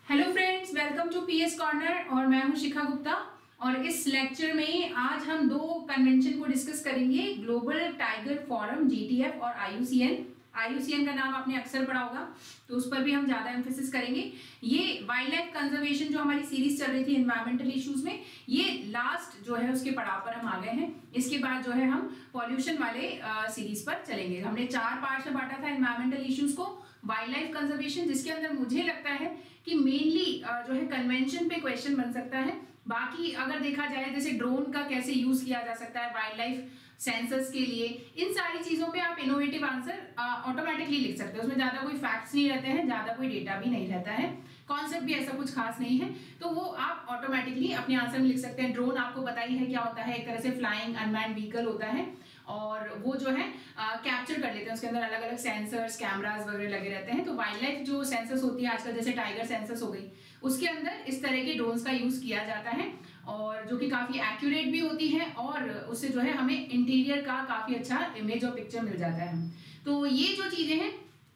Hello friends, welcome to PS corner और मैं हूं शिखा गुप्ता। और इस लेक्चर में आज हम दो कन्वेंशन को डिस्कस करेंगे, ग्लोबल टाइगर फोरम जीटीएफ और आईयूसीएन का नाम आपने अक्सर पढ़ा होगा, तो उस पर भी हम ज्यादा एम्फेसिस करेंगे। ये वाइल्ड लाइफ कंजर्वेशन जो हमारी सीरीज चल रही थी एनवायरमेंटल इश्यूज में, ये लास्ट जो है उसके पड़ाव पर हम आ गए हैं। इसके बाद जो है हम पॉल्यूशन वाले सीरीज पर चलेंगे। हमने 4 पार्ट में बांटा था एनवायरमेंटल इश्यूज को, वाइल्ड लाइफ कंजर्वेशन, जिसके अंदर मुझे लगता है कि मेनली जो है कन्वेंशन पे क्वेश्चन बन सकता है। बाकी अगर देखा जाए जैसे ड्रोन का कैसे यूज किया जा सकता है वाइल्ड लाइफ सेंसर्स के लिए, इन सारी चीजों पे आप इनोवेटिव आंसर ऑटोमेटिकली लिख सकते हो। उसमें ज्यादा कोई फैक्ट्स नहीं रहते हैं, ज्यादा कोई डेटा भी नहीं रहता है, कॉन्सेप्ट भी ऐसा कुछ खास नहीं है, तो वो आप ऑटोमेटिकली अपने आंसर में लिख सकते हैं। ड्रोन आपको पता ही है क्या होता है, एक तरह से फ्लाइंग अनमैन्ड व्हीकल होता है और वो जो है कैप्चर कर लेते हैं, उसके अंदर अलग अलग सेंसर्स कैमरास वगैरह लगे रहते हैं। तो वाइल्ड लाइफ जो सेंसर्स होती है आजकल, जैसे टाइगर सेंसर्स हो गई, उसके अंदर इस तरह के ड्रोन्स का यूज किया जाता है और जो कि काफी एक्यूरेट भी होती है और उससे जो है हमें इंटीरियर का काफी अच्छा इमेज और पिक्चर मिल जाता है। तो ये जो चीजें हैं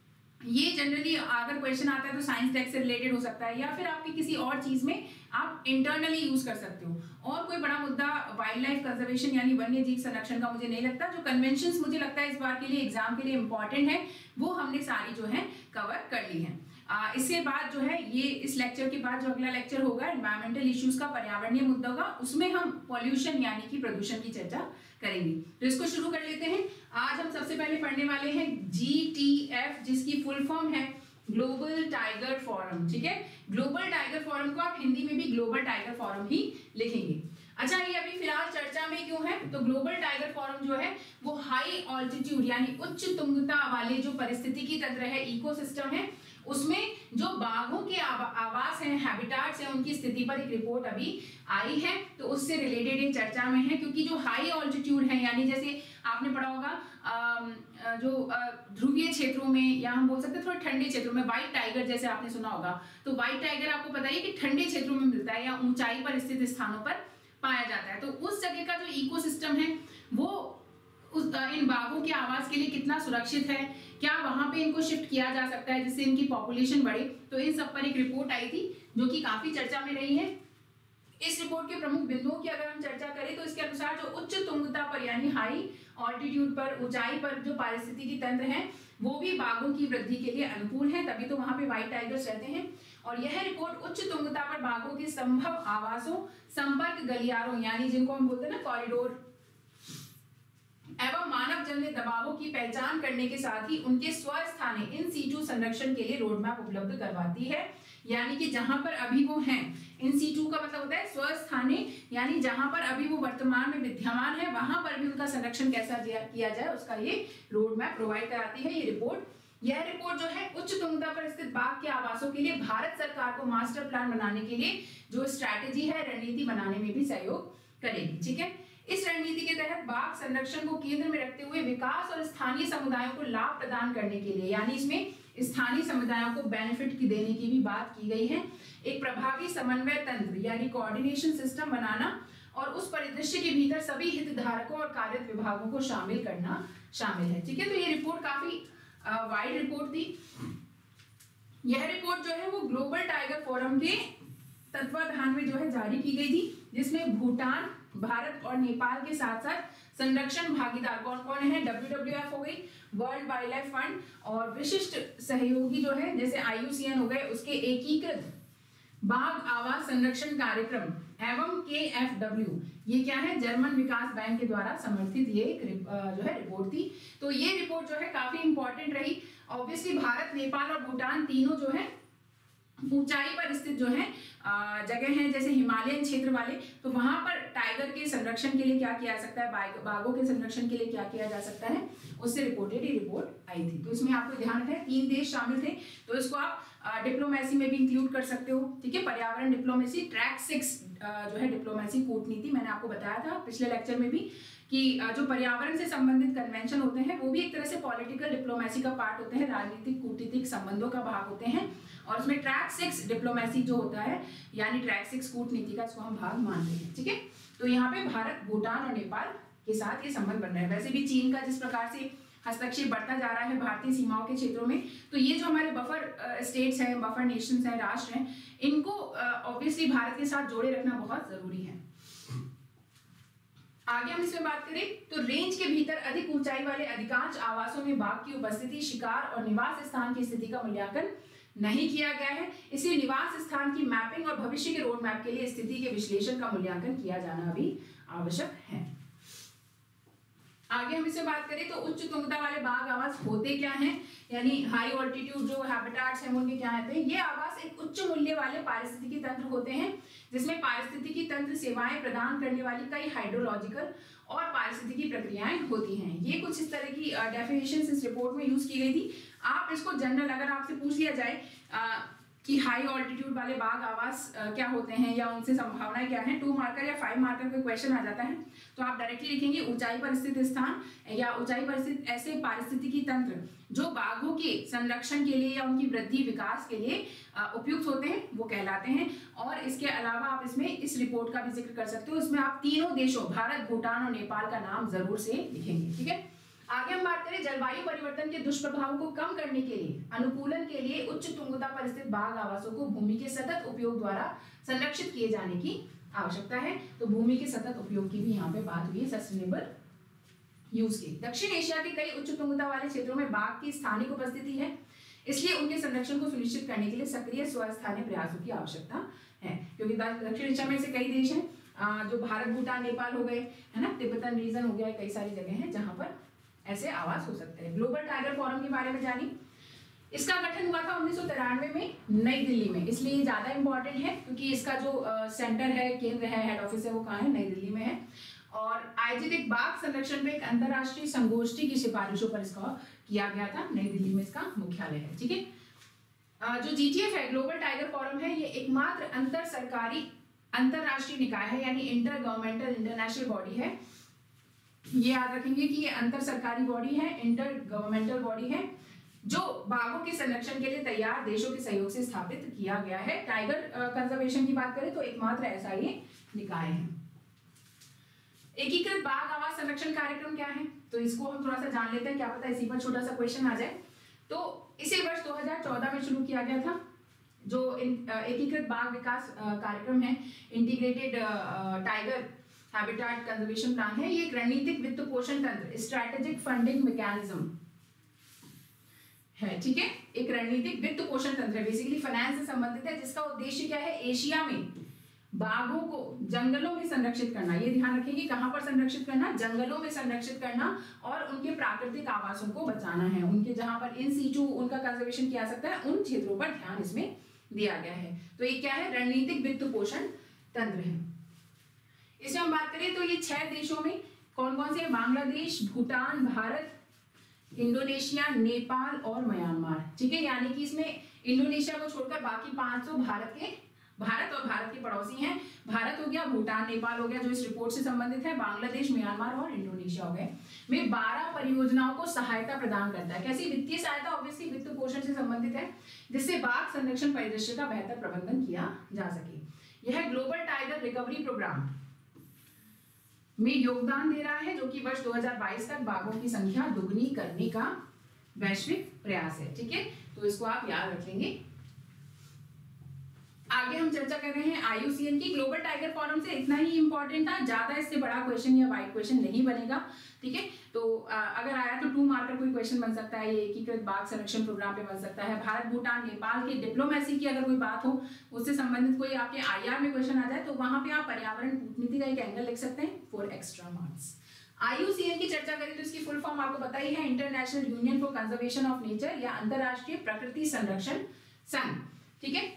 ये जनरली अगर क्वेश्चन आता है तो साइंस टेक से रिलेटेड हो सकता है या फिर आपकी किसी और चीज में आप इंटरनली यूज कर सकते हो। और कोई बड़ा मुद्दा वाइल्ड लाइफ कंजर्वेशन यानी वन्य जीव संरक्षण का मुझे नहीं लगता। जो कन्वेंशंस मुझे लगता है इस बार के लिए एग्जाम के लिए इंपॉर्टेंट है, वो हमने सारी जो है कवर कर ली है। इसके बाद जो है ये इस लेक्चर के बाद जो अगला लेक्चर होगा एनवायरमेंटल इश्यूज का, पर्यावरणीय मुद्दा होगा, उसमें हम पॉल्यूशन यानी कि प्रदूषण की चर्चा करेंगे। तो इसको शुरू कर लेते हैं। आज हम सबसे पहले पढ़ने वाले हैं जीटीएफ, जिसकी फुल फॉर्म है ग्लोबल टाइगर फोरम। ठीक है, ग्लोबल टाइगर फोरम को आप हिंदी में भी ग्लोबल टाइगर फोरम ही लिखेंगे। अच्छा, ये अभी फिलहाल चर्चा में क्यों है? तो ग्लोबल टाइगर फोरम जो है वो हाई ऑल्टीट्यूड यानी उच्च तुंगता वाले जो परिस्थितिकी तंत्र है, इकोसिस्टम है, उसमें जो बाघों के आवास हैं, हैबिटाट्स हैं, उनकी स्थिति पर एक रिपोर्ट अभी आई है, तो उससे रिलेटेड ये चर्चा में है। क्योंकि जो हाई ऑल्टीट्यूड है यानी जैसे आपने पढ़ा होगा जो ध्रुवीय क्षेत्रों में या हम बोल सकते हैं थोड़े ठंडे क्षेत्रों में, व्हाइट टाइगर जैसे आपने सुना होगा, तो व्हाइट टाइगर आपको पता है कि ठंडे क्षेत्रों में मिलता है या ऊंचाई पर स्थित स्थानों पर पाया जाता है। तो उस जगह का जो इकोसिस्टम है वो इन बाघों के आवास के लिए कितना सुरक्षित है, क्या वहां पे इनको शिफ्ट किया जा सकता है जिससे इनकी पॉपुलेशन बढ़े, तो इन सब पर एक रिपोर्ट आई थी जो कि काफी चर्चा में रही है। इस रिपोर्ट के प्रमुख बिंदुओं की अगर हम चर्चा करें तो इसके अनुसार जो उच्च तुंगता पर यानी हाई ऑल्टीट्यूड पर, ऊंचाई पर जो पारिस्थितिकी तंत्र है वो भी बाघों की वृद्धि के लिए अनुकूल है, तभी तो वहां पे व्हाइट टाइगर्स रहते हैं। और यह रिपोर्ट उच्च तुंगता पर बाघों के संभव आवासों, संपर्क गलियारों यानी जिनको हम बोलते हैं ना कॉरिडोर, एवं मानव जन्य दबावों की पहचान करने के साथ ही उनके स्वस्थाने इन सीटू संरक्षण के लिए रोड मैप उपलब्ध करवाती है। यानी कि जहां पर अभी वो हैं, इन सीटू का मतलब होता है स्वस्थाने, यानी जहां पर अभी वो वर्तमान में विद्यमान है वहां पर भी उनका संरक्षण कैसा किया जाए उसका ये रोड मैप प्रोवाइड कराती है ये रिपोर्ट। यह रिपोर्ट जो है उच्च तुंगता पर स्थित बाघ के आवासों के लिए भारत सरकार को मास्टर प्लान बनाने के लिए जो स्ट्रैटेजी है, रणनीति बनाने में भी सहयोग करेगी। ठीक है, इस रणनीति के तहत बाघ संरक्षण को केंद्र में रखते हुए विकास और स्थानीय समुदायों को लाभ प्रदान करने के लिए, यानी इसमें स्थानीय समुदायों को बेनिफिट देने की भी बात की गई है, एक प्रभावी समन्वय तंत्र यानी कोऑर्डिनेशन सिस्टम बनाना और उस परिदृश्य के भीतर सभी हितधारकों और कार्यरत विभागों को शामिल करना शामिल है। ठीक है, तो ये रिपोर्ट काफी वाइड रिपोर्ट थी। यह रिपोर्ट जो है वो ग्लोबल टाइगर फोरम के तत्वाधान में जो है जारी की गई थी, जिसमें भूटान, भारत और नेपाल के साथ साथ संरक्षण भागीदार कौन कौन है, WWF हो गई, वर्ल्ड वाइल्ड लाइफ फंड, और विशिष्ट सहयोगी जो है जैसे IUCN हो गए, उसके एकीकृत बाघ आवास संरक्षण कार्यक्रम एवं KFW, ये क्या है, जर्मन विकास बैंक के द्वारा समर्थित ये एक जो है रिपोर्ट थी। तो ये रिपोर्ट जो है काफी इंपॉर्टेंट रही। ऑब्वियसली भारत, नेपाल और भूटान तीनों जो है ऊंचाई पर स्थित जो है जगह हैं, जैसे हिमालयन क्षेत्र वाले, तो वहां पर टाइगर के संरक्षण के लिए क्या किया जा सकता है, बाघों के संरक्षण के लिए क्या किया जा सकता है, उससे रिपोर्टेड ये रिपोर्ट आई थी। तो इसमें आपको ध्यान रखें 3 देश शामिल थे, तो इसको आप डिप्लोमेसी में भी इंक्लूड कर सकते हो। ठीक है, पर्यावरण डिप्लोमेसी, ट्रैक 6 जो है डिप्लोमेसी कूटनीति, मैंने आपको बताया था पिछले लेक्चर में भी कि जो पर्यावरण से संबंधित कन्वेंशन होते हैं वो भी एक तरह से पॉलिटिकल डिप्लोमेसी का पार्ट होते हैं, राजनीतिक कूटनीतिक संबंधों का भाग होते हैं, और उसमें ट्रैक 6 डिप्लोमेसी जो होता है यानी ट्रैक 6 कूटनीति का इसको हम भाग मानते हैं। ठीक है, तो यहाँ पे भारत, भूटान और नेपाल के साथ ये संबंध बन रहा है। वैसे भी चीन का जिस प्रकार से हस्तक्षेप बढ़ता जा रहा है भारतीय सीमाओं के क्षेत्रों में। तो ये जो हमारे बफर स्टेट्स हैं, बफर नेशंस हैं, राष्ट्र हैं, इनको ऑब्वियसली भारत के साथ जोड़े रखना बहुत जरूरी है। आगे हम इसमें बात करें तो रेंज के भीतर अधिक ऊंचाई वाले अधिकांश आवासों में बाघ की उपस्थिति, शिकार और निवास स्थान की स्थिति का मूल्यांकन नहीं किया गया है। इसलिए निवास स्थान की मैपिंग और भविष्य के रोड मैप के लिए स्थिति के विश्लेषण का मूल्यांकन किया जाना भी आवश्यक है। आगे हम इससे बात करें तो उच्च तुंगता वाले बाघ आवास होते क्या हैं, यानी हाई ऑल्टीट्यूड जो हैबिटेट्स हैं उनके क्या होते हैं। ये आवास एक उच्च मूल्य वाले पारिस्थितिकी तंत्र होते हैं जिसमें पारिस्थितिकी तंत्र सेवाएं प्रदान करने वाली कई हाइड्रोलॉजिकल और पारिस्थितिकी प्रक्रियाएं होती हैं। ये कुछ इस तरह की डेफिनेशंस इस रिपोर्ट में यूज की गई थी। आप इसको जनरल अगर आपसे पूछ लिया जाए कि हाई ऑल्टीट्यूड वाले बाघ आवास क्या होते हैं या उनसे संभावनाएं क्या हैं, 2 मार्कर या 5 मार्कर कोई क्वेश्चन आ जाता है तो आप डायरेक्टली लिखेंगे ऊंचाई पर स्थित स्थान या ऊंचाई पर स्थित ऐसे पारिस्थितिकी तंत्र जो बाघों के संरक्षण के लिए या उनकी वृद्धि विकास के लिए उपयुक्त होते हैं वो कहलाते हैं। और इसके अलावा आप इसमें इस रिपोर्ट का भी जिक्र कर सकते हो। इसमें आप तीनों देशों भारत, भूटान और नेपाल का नाम जरूर से लिखेंगे। ठीक है, आगे हम बात करें जलवायु परिवर्तन के दुष्प्रभावों को कम करने के लिए अनुकूलन के लिए उच्च तुंगता पर स्थित बाघ आवासों को भूमि के सतत उपयोग द्वारा संरक्षित किए जाने की आवश्यकता है। तो भूमि के सतत उपयोग की भी यहाँ पे बात हुई है, सस्टेनेबल यूज की। दक्षिण एशिया के कई उच्च तुंगता वाले क्षेत्रों में बाघ की स्थानिक उपस्थिति है, इसलिए उनके संरक्षण को सुनिश्चित करने के लिए सक्रिय स्वस्थानीय प्रयासों की आवश्यकता है। क्योंकि दक्षिण एशिया में से कई देश हैं जो भारत, भूटान, नेपाल हो गए, है ना, तिब्बतन रीजन हो गया, कई सारी जगह हैं जहां पर ऐसे आवास हो सकते हैं। ग्लोबल टाइगर फोरम के बारे में जानिए। इसका गठन हुआ था 1993 में नई दिल्ली में, इसलिए ये ज्यादा इंपॉर्टेंट है क्योंकि इसका जो सेंटर है, केंद्र है, हेड ऑफिस है, वो कहाँ है, नई दिल्ली में है। और आयोजित एक बाघ संरक्षण पे एक अंतरराष्ट्रीय संगोष्ठी की सिफारिशों पर इसका किया गया था। नई दिल्ली में इसका मुख्यालय है। ठीक है, जो GTF है, ग्लोबल टाइगर फोरम है, ये एकमात्र अंतर सरकारी अंतरराष्ट्रीय निकाय है, यानी इंटर गवर्नमेंटल इंटरनेशनल बॉडी है। ये याद रखेंगे कि ये अंतर सरकारी बॉडी है, इंटर गवर्नमेंटल बॉडी है, जो बाघों के संरक्षण के लिए तैयार देशों के सहयोग से स्थापित किया गया है। टाइगर कंजर्वेशन की बात करें तो एकमात्र ऐसा ये निकाय है। एकीकृत बाघ आवास संरक्षण कार्यक्रम क्या है, तो इसको हम थोड़ा सा जान लेते हैं, क्या पता इसी पर छोटा सा क्वेश्चन आ जाए। तो इसे वर्ष 2014 में शुरू किया गया था। जो एकीकृत बाघ विकास कार्यक्रम है, integrated tiger habitat conservation plan है, ये एक रणनीतिक वित्त पोषण तंत्र, स्ट्रेटेजिक फंडिंग मैकेनिज्म है। ठीक है, एक रणनीतिक वित्त पोषण तंत्र है, बेसिकली फाइनेंस से संबंधित है, जिसका उद्देश्य क्या है, एशिया में बाघों को जंगलों में संरक्षित करना। ये ध्यान रखेंगे, कहां पर संरक्षित करना, जंगलों में संरक्षित करना और उनके प्राकृतिक आवासों को बचाना है। उनके जहां पर इन सीटू उनका कंजर्वेशन किया सकता है, उन क्षेत्रों पर ध्यान इसमें दिया गया है। तो ये क्या है, रणनीतिक वित्त पोषण तंत्र है। इसमें हम बात करें तो ये 6 देशों में कौन कौन से, बांग्लादेश, भूटान, भारत, इंडोनेशिया, नेपाल और म्यांमार। ठीक है, यानी कि इसमें इंडोनेशिया को छोड़कर बाकी 500 भारत और भारत के पड़ोसी हैं। भारत हो गया, भूटान, नेपाल हो गया जो इस रिपोर्ट से संबंधित है, बांग्लादेश, म्यांमार और इंडोनेशिया हो गए। में 12 परियोजनाओं को सहायता प्रदान करता है। कैसी वित्तीय सहायता, ऑब्वियसली वित्त पोषण से संबंधित है, जिससे बाघ संरक्षण परिदृश्य का बेहतर प्रबंधन किया जा सके। यह ग्लोबल टाइगर रिकवरी प्रोग्राम में योगदान दे रहा है, जो कि वर्ष 2022 तक बाघों की संख्या दुगनी करने का वैश्विक प्रयास है। ठीक है, तो इसको आप याद रख लेंगे। आगे हम चर्चा कर रहे हैं IUCN की। ग्लोबल टाइगर फोरम से इतना ही इंपॉर्टेंट था, ज्यादा इससे बड़ा क्वेश्चन या वाइड क्वेश्चन नहीं बनेगा। ठीक है, तो अगर आया तो 2 मार्कर कोई क्वेश्चन बन सकता है, ये एकीकृत बाघ संरक्षण प्रोग्राम पे बन सकता है। भारत, भूटान, नेपाल की डिप्लोमेसी की अगर कोई बात हो, उससे संबंधित कोई आपके IR में क्वेश्चन आ जाए तो वहां पे आप पर्यावरण कूटनीति का एक एंगल लिख सकते हैं फॉर एक्स्ट्रा मार्क्स। IUCN की चर्चा करें तो इसकी फुल फॉर्म आपको पता ही है, international union for conservation of nature या अंतरराष्ट्रीय प्रकृति संरक्षण संघ। ठीक है,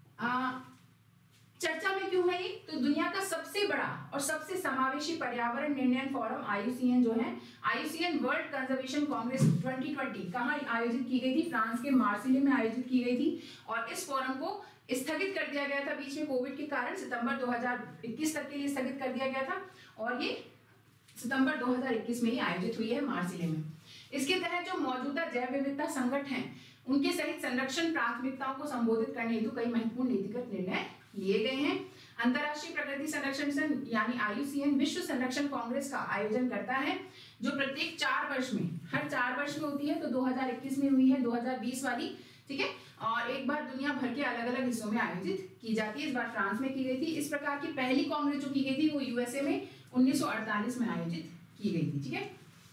चर्चा में क्यों है ये, तो दुनिया का सबसे बड़ा और सबसे समावेशी पर्यावरण निर्णय फोरम IUCN जो है, IUCN वर्ल्ड कंजर्वेशन कांग्रेस 2020 कहाँ आयोजित की गई थी, फ्रांस के मार्सिले में आयोजित की गई थी। और इस फोरम को स्थगित कर दिया गया था बीच में कोविड के कारण, सितंबर 2021 तक के लिए स्थगित कर दिया गया था और ये सितंबर 2021 में ही आयोजित हुई है मार्सिले में। इसके तहत जो मौजूदा जैव विविधता संकट हैं, उनके सहित संरक्षण प्राथमिकताओं को संबोधित करने हेतु कई महत्वपूर्ण नीतिगत निर्णय लिए गए हैं। अंतर्राष्ट्रीय प्रकृति संरक्षण संघ यानी IUCN विश्व संरक्षण कांग्रेस का आयोजन करता है, जो प्रत्येक 4 वर्ष में, हर 4 वर्ष में होती है। तो 2021 में हुई है, 2020 वाली, ठीक है। और एक बार दुनिया भर के अलग अलग हिस्सों में आयोजित की जाती है। इस बार फ्रांस में की गई थी। इस प्रकार की पहली कांग्रेस जो की गई थी वो USA में 1948 में आयोजित की गई थी, ठीक है।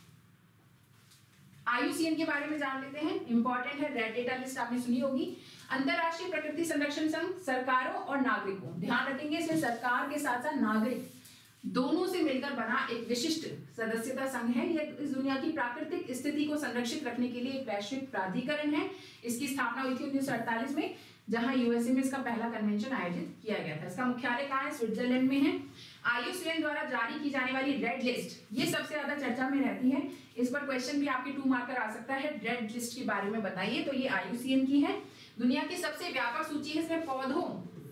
IUCN के बारे में जान लेते हैं, इंपॉर्टेंट है, रेड डेटा लिस्ट आपने सुनी होगी। अंतरराष्ट्रीय प्रकृति संरक्षण संघ सरकारों और नागरिकों, ध्यान रखेंगे इसमें सरकार के साथ साथ नागरिक दोनों से मिलकर बना एक विशिष्ट सदस्यता संघ है। यह इस दुनिया की प्राकृतिक स्थिति को संरक्षित रखने के लिए एक वैश्विक प्राधिकरण है। इसकी स्थापना हुई थी 1948 में, जहां USA में इसका पहला कन्वेंशन आयोजित किया गया था। इसका मुख्यालय कहाँ है? स्विट्जरलैंड में है। IUCN द्वारा जारी की जाने वाली रेड लिस्ट, ये सबसे ज्यादा चर्चा में रहती है। इस पर क्वेश्चन भी आपके 2 मार्कर आ सकता है। रेड लिस्ट के बारे में बताइए। तो ये IUCN की है। दुनिया की सबसे व्यापक सूची है। इसमें पौधों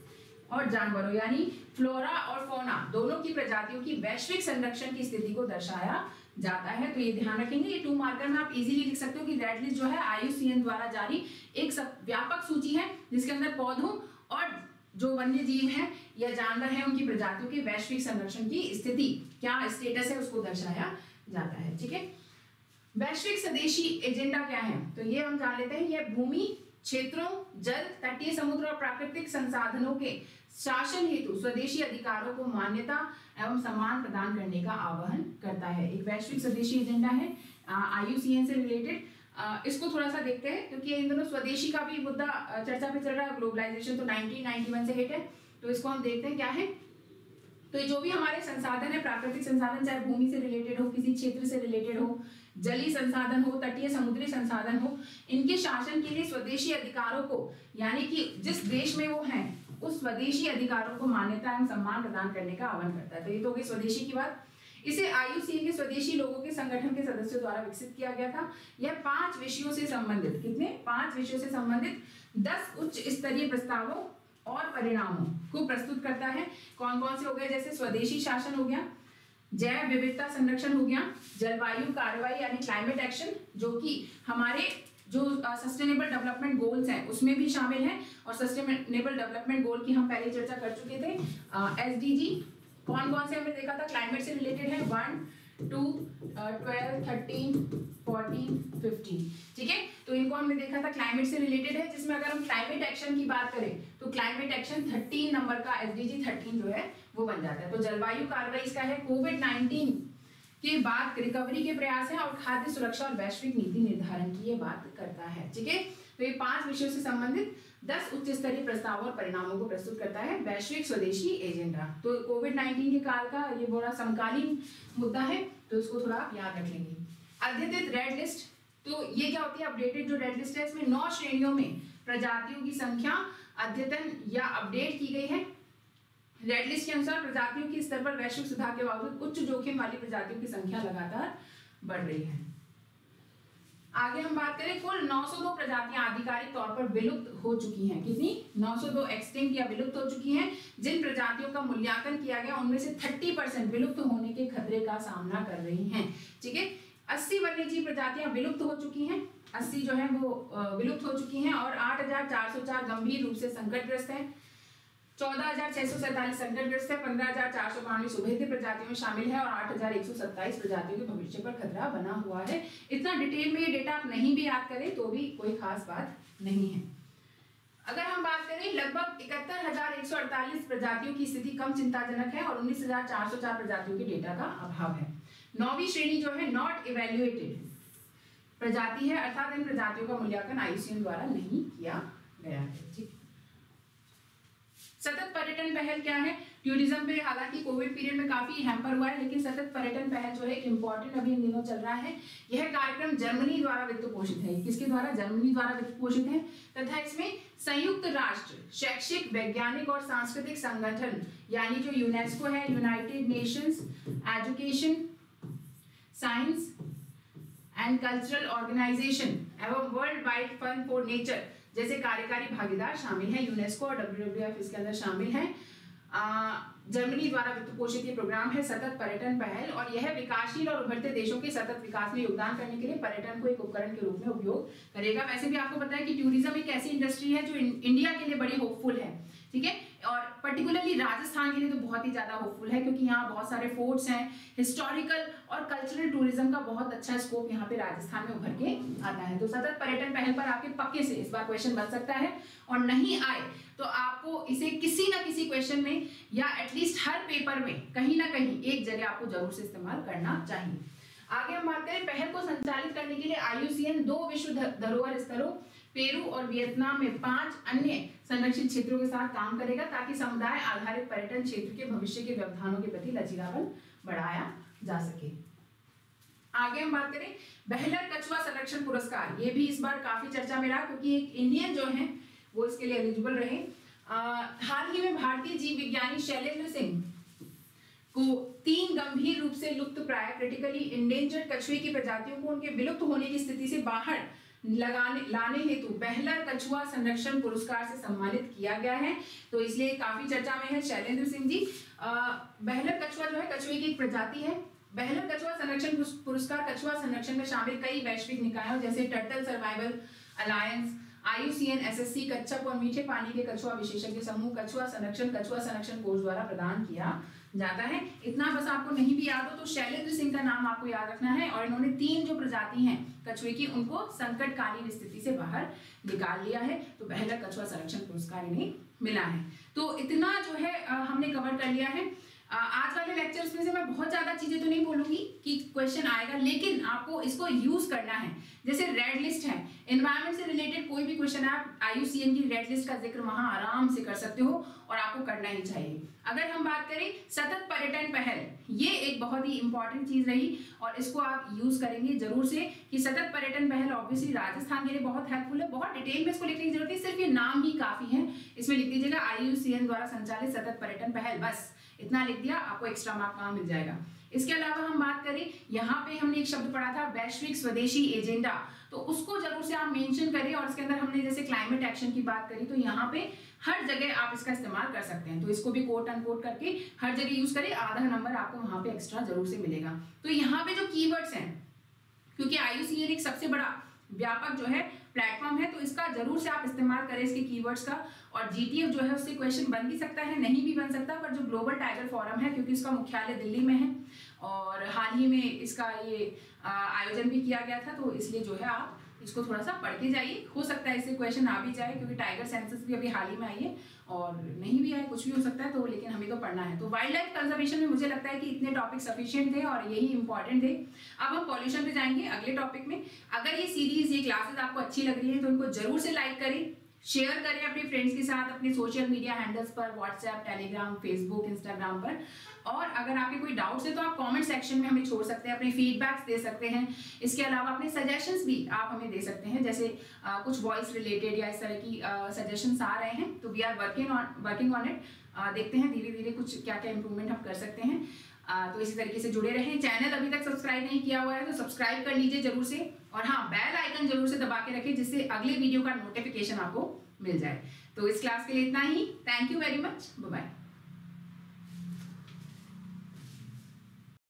और जानवरों यानी फ्लोरा और फौना दोनों की प्रजातियों की वैश्विक संरक्षण की स्थिति को दर्शाया जाता है। तो ये ध्यान रखेंगे। ये 2 मार्कर में आप इजीली लिख सकते हो कि रेड लिस्ट जो है IUCN द्वारा जारी एक व्यापक सूची है, जिसके अंदर पौधों और जो वन्य जीव हैं या जानवर हैं उनकी प्रजातियों के वैश्विक संरक्षण की स्थिति, क्या स्टेटस है, उसको दर्शाया जाता है, ठीक है। वैश्विक स्वदेशी एजेंडा क्या है? तो ये हम जान लेते हैं। यह भूमि क्षेत्रों, जल, तटीय समुद्र और प्राकृतिक संसाधनों के शासन हेतु स्वदेशी अधिकारों को मान्यता एवं सम्मान प्रदान करने का आह्वान करता है। एक वैश्विक स्वदेशी एजेंडा है IUCN से रिलेटेड। इसको थोड़ा सा देखते हैं, क्योंकि इन दोनों स्वदेशी का भी मुद्दा चर्चा पे चल रहा है। ग्लोबलाइजेशन तो 1991 से हिट है, तो इसको हम देखते हैं क्या है। तो जो भी हमारे संसाधन है, प्राकृतिक संसाधन, चाहे भूमि से रिलेटेड हो, किसी क्षेत्र से रिलेटेड हो, जलीय संसाधन हो, तटीय समुद्री संसाधन हो, इनके शासन के लिए स्वदेशी अधिकारों को, यानी कि जिस देश में वो हैं उस स्वदेशी अधिकारों को मान्यता एवं सम्मान प्रदान करने का आह्वान करता है। तो ये तो होगी स्वदेशी की बात। इसे IUCN के स्वदेशी लोगों के संगठन के सदस्यों द्वारा विकसित किया गया था। यह 5 विषयों से संबंधित, कितने? 5 विषयों से संबंधित 10 उच्च स्तरीय प्रस्तावों और परिणामों को प्रस्तुत करता है। कौन कौन से हो गए? जैसे स्वदेशी शासन हो गया, जैव विविधता संरक्षण हो गया, जलवायु कार्रवाई यानी क्लाइमेट एक्शन, जो कि हमारे जो सस्टेनेबल डेवलपमेंट गोल्स हैं उसमें भी शामिल है। और सस्टेनेबल डेवलपमेंट गोल की हम पहले चर्चा कर चुके थे। SDG कौन कौन से हमने देखा था? क्लाइमेट से रिलेटेड है 1, 2, 12, 13, 14, 15, ठीक है। तो इनको हमने देखा था, क्लाइमेट से रिलेटेड है। जिसमें अगर हम क्लाइमेट एक्शन की बात करें तो क्लाइमेट एक्शन 13 नंबर का SDG 13 जो है वो बन जाता है। तो जलवायु कार्रवाई इसका है। कोविड-19 के बाद रिकवरी के प्रयास है और खाद्य सुरक्षा और वैश्विक नीति निर्धारण की ये बात करता है, ठीक है। तो ये 5 विषयों से संबंधित 10 उच्च स्तरीय प्रस्तावों और परिणामों को प्रस्तुत करता है वैश्विक स्वदेशी एजेंडा। तो कोविड-19 के काल का ये बड़ा समकालीन मुद्दा है, तो इसको थोड़ा आप याद रख लेंगे। अद्यतित रेड लिस्ट, तो ये क्या होती है? अपडेटेड जो रेड लिस्ट है, इसमें 9 श्रेणियों में प्रजातियों की संख्या अद्यतन या अपडेट की गई है। रेड लिस्ट के अनुसार प्रजातियों के स्तर पर वैश्विक सुधार के बावजूद उच्च जोखिम वाली प्रजातियों की संख्या लगातार बढ़ रही है। आगे हम बात करें, कुल 902 प्रजातियां आधिकारिक तौर पर विलुप्त हो चुकी हैं। कितनी? 902 एक्सटिंक्ट या विलुप्त हो चुकी हैं। जिन प्रजातियों का मूल्यांकन किया गया उनमें से 30% विलुप्त होने के खतरे का सामना कर रही हैं, ठीक है। 80 वन्यजीव प्रजातियां विलुप्त हो चुकी हैं, 80 जो है वो विलुप्त हो चुकी हैं। और 8404 गंभीर रूप से संकटग्रस्त है, 14,647 संकटग्रस्त है, 15,492 सुभेद्य प्रजातियों में शामिल है और 8,127 प्रजातियों के भविष्य पर खतरा बना हुआ है। इतना डिटेल में ये डेटा आप नहीं भी याद करें तो भी कोई खास बात नहीं है। अगर हम बात करें, लगभग 71,148 प्रजातियों की स्थिति कम चिंताजनक है और 19,404 प्रजातियों के डेटा का अभाव है। 9वीं श्रेणी जो है नॉट इवेल्युएटेड प्रजाति है, अर्थात इन प्रजातियों का मूल्यांकन IUCN द्वारा नहीं किया गया है, ठीक। सतत पर्यटन पहल क्या है? टूरिज्म पे हालांकि कोविड पीरियड में काफी हैम्पर हुआ है, लेकिन सतत पर्यटन पहल जो है एक इम्पोर्टेंट अभी इन दिनों चल रहा है। यह कार्यक्रम जर्मनी द्वारा वित्त पोषित है। किसके द्वारा? जर्मनी द्वारा वित्त पोषित है। तथा इसमें संयुक्त राष्ट्र शैक्षिक, वैज्ञानिक और सांस्कृतिक संगठन यानी जो यूनेस्को है, United Nations education, science and cultural organisation एवं world wide fund for nature जैसे कार्यकारी भागीदार शामिल हैं। यूनेस्को और WWF इसके अंदर शामिल हैं। जर्मनी द्वारा वित्त पोषित ये प्रोग्राम है सतत पर्यटन पहल, और यह विकासशील और उभरते देशों के सतत विकास में योगदान करने के लिए पर्यटन को एक उपकरण के रूप में उपयोग करेगा। वैसे भी आपको पता है कि टूरिज्म एक ऐसी इंडस्ट्री है जो इंडिया के लिए बड़ी होपफुल है, ठीक है। और पर्टिकुलरली राजस्थान के लिए तो बहुत ही ज्यादा होपफुल है, क्योंकि यहाँ बहुत सारे फोर्ट्स हैं, हिस्टोरिकल और कल्चरल टूरिज्म का बहुत अच्छा स्कोप यहाँ पे राजस्थान में उभर के आता है। तो सतत पर्यटन पहल पर आपके पक्के से इस बार क्वेश्चन बन सकता है, और नहीं आए तो आपको इसे किसी ना किसी क्वेश्चन में या एटलीस्ट हर पेपर में कहीं ना कहीं एक जगह आपको जरूर से इस्तेमाल करना चाहिए। आगे हम बात करें, पहल को संचालित करने के लिए IUCN 2 विश्व धरोहर स्थलों पेरू और वियतनाम में 5 अन्य संरक्षित क्षेत्रों के साथ काम करेगा, ताकि समुदाय आधारित पर्यटन क्षेत्र के भविष्य के व्यवधानों के प्रति लचीलापन बढ़ाया जा सके। आगे हम बात करें बेहतर कछुआ संरक्षण पुरस्कार, ये भी इस बार काफी चर्चा में रहा, क्योंकि एक इंडियन जो है वो इसके लिए एलिजिबल रहे। हाल ही में भारतीय जीव विज्ञानी शैलेंद्र सिंह को 3 गंभीर रूप से लुप्त प्राय क्रिटिकली इंडेंजर्ड कछुए की प्रजातियों को उनके विलुप्त होने की स्थिति से बाहर लाने हेतु बेहतर कछुआ संरक्षण पुरस्कार से सम्मानित किया गया है। तो इसलिए काफी चर्चा में है शैलेंद्र सिंह जी। बेहतर कछुआ जो है कछुए की एक प्रजाति है। बेहतर कछुआ संरक्षण पुरस्कार कछुआ संरक्षण में शामिल कई वैश्विक निकायों जैसे turtle survival alliance, IUCN SSC, कच्छप और मीठे पानी के कछुआ विशेषज्ञ समूह, कछुआ संरक्षण कोष द्वारा प्रदान किया जाता है। इतना बस आपको नहीं भी याद हो तो शैलेंद्र सिंह का नाम आपको याद रखना है, और इन्होंने 3 जो प्रजाति हैं कछुए की उनको संकटकालीन स्थिति से बाहर निकाल लिया है। तो बेहतर कछुआ संरक्षण पुरस्कार इन्हें मिला है। तो इतना जो है हमने कवर कर लिया है। आज वाले लेक्चर्स में से मैं बहुत ज्यादा चीजें तो नहीं बोलूंगी कि क्वेश्चन आएगा, लेकिन आपको इसको यूज करना है। जैसे रेड लिस्ट है, एनवायरनमेंट से रिलेटेड कोई भी क्वेश्चन है आप IUCN की रेड लिस्ट का जिक्र वहां आराम से कर सकते हो, और आपको करना ही चाहिए। अगर हम बात करें सतत पर्यटन पहल, ये एक बहुत ही इंपॉर्टेंट चीज रही, और इसको आप यूज करेंगे जरूर से कि सतत पर्यटन पहल ऑब्वियसली राजस्थान के लिए बहुत हेल्पफुल है। बहुत डिटेल में इसको लिखने की जरूरत है, सिर्फ ये नाम ही काफी है। इसमें लिख दीजिएगा IUCN द्वारा संचालित सतत पर्यटन पहल, बस इतना लिख दिया, आपको एक्स्ट्रा मार्क वहां मिल जाएगा। इसके अलावा हम बात करें, यहाँ पे हमने एक शब्द पढ़ा था वैश्विक स्वदेशी एजेंडा, तो उसको जरूर से आप मेंशन करें। और इसके अंदर हमने जैसे क्लाइमेट एक्शन की बात करी, तो यहाँ पे हर जगह आप इसका इस्तेमाल कर सकते हैं। तो इसको भी कोट अनकोट करके हर जगह यूज करें, आधा नंबर आपको वहां पे एक्स्ट्रा जरूर से मिलेगा। तो यहाँ पे जो कीवर्ड्स हैं, क्योंकि IUCN एक सबसे बड़ा व्यापक जो है प्लेटफॉर्म है, तो इसका जरूर से आप इस्तेमाल करें इसके कीवर्ड्स का। और GTF जो है उससे क्वेश्चन बन भी सकता है, नहीं भी बन सकता, पर जो ग्लोबल टाइगर फोरम है, क्योंकि इसका मुख्यालय दिल्ली में है और हाल ही में इसका ये आयोजन भी किया गया था, तो इसलिए जो है आप इसको थोड़ा सा पढ़ के जाइए। हो सकता है इससे क्वेश्चन आ भी जाए, क्योंकि टाइगर सेंसस भी अभी हाल ही में आई है, और नहीं भी आए, कुछ भी हो सकता है, तो लेकिन हमें तो पढ़ना है। तो वाइल्ड लाइफ कंजर्वेशन में मुझे लगता है कि इतने टॉपिक सफिशिएंट थे और यही इंपॉर्टेंट थे। अब हम पॉल्यूशन पे जाएंगे अगले टॉपिक में। अगर ये सीरीज, ये क्लासेस आपको अच्छी लग रही है तो इनको जरूर से लाइक करें, शेयर करें अपने फ्रेंड्स के साथ, अपने सोशल मीडिया हैंडल्स पर, व्हाट्सएप, टेलीग्राम, फेसबुक, इंस्टाग्राम पर। और अगर आपके कोई डाउट्स है तो आप कमेंट सेक्शन में हमें छोड़ सकते हैं, अपने फीडबैक्स दे सकते हैं। इसके अलावा अपने सजेशंस भी आप हमें दे सकते हैं, जैसे कुछ वॉइस रिलेटेड या इस तरह की सजेशंस आ रहे हैं, तो we are working on it. देखते हैं धीरे धीरे कुछ क्या क्या इंप्रूवमेंट हम कर सकते हैं। तो इसी तरीके से जुड़े रहें। चैनल अभी तक सब्सक्राइब नहीं किया हुआ है तो सब्सक्राइब कर लीजिए जरूर से, और हाँ, बेल आइकन जरूर से दबा के रखें, जिससे अगले वीडियो का नोटिफिकेशन आपको मिल जाए। तो इस क्लास के लिए इतना ही। Thank you very much, bye bye.